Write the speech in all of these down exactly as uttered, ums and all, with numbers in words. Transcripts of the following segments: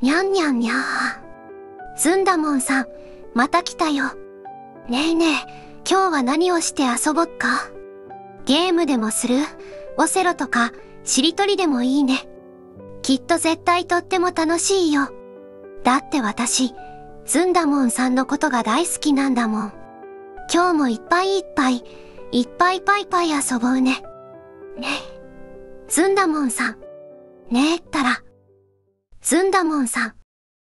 にゃんにゃんにゃー。ずんだもんさん、また来たよ。ねえねえ、今日は何をして遊ぼっか？ゲームでもする？オセロとか、しりとりでもいいね。きっと絶対とっても楽しいよ。だって私、ずんだもんさんのことが大好きなんだもん。今日もいっぱいいっぱい、いっぱいパイパイ遊ぼうね。ねえ。ずんだもんさん。ねえったら。ずんだもんさん。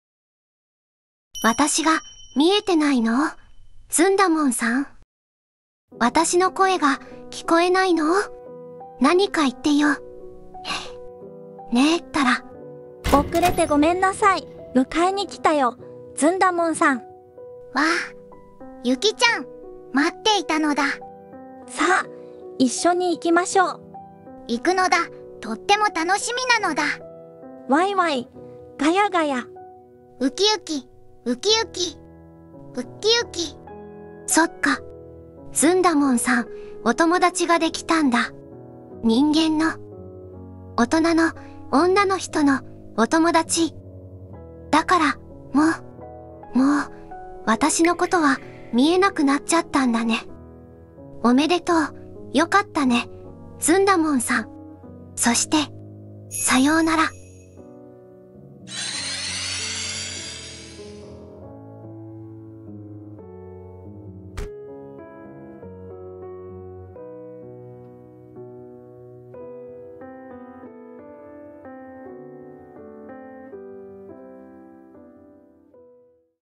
私が見えてないの？ずんだもんさん。私の声が聞こえないの？何か言ってよ。ねえったら。 遅れてごめんなさい。迎えに来たよ。ずんだもんさん。わあ、ゆきちゃん、待っていたのだ。 さあ、一緒に行きましょう。 行くのだ。とっても楽しみなのだ。 わいわい、ガヤガヤ。 ウキウキ、ウキウキ、ウキウキ。 そっか。ずんだもんさん、お友達ができたんだ。人間の、大人の、女の人の、お友達。だから、もう、もう、私のことは見えなくなっちゃったんだね。おめでとう。よかったね。ずんだもんさん。そして、さようなら。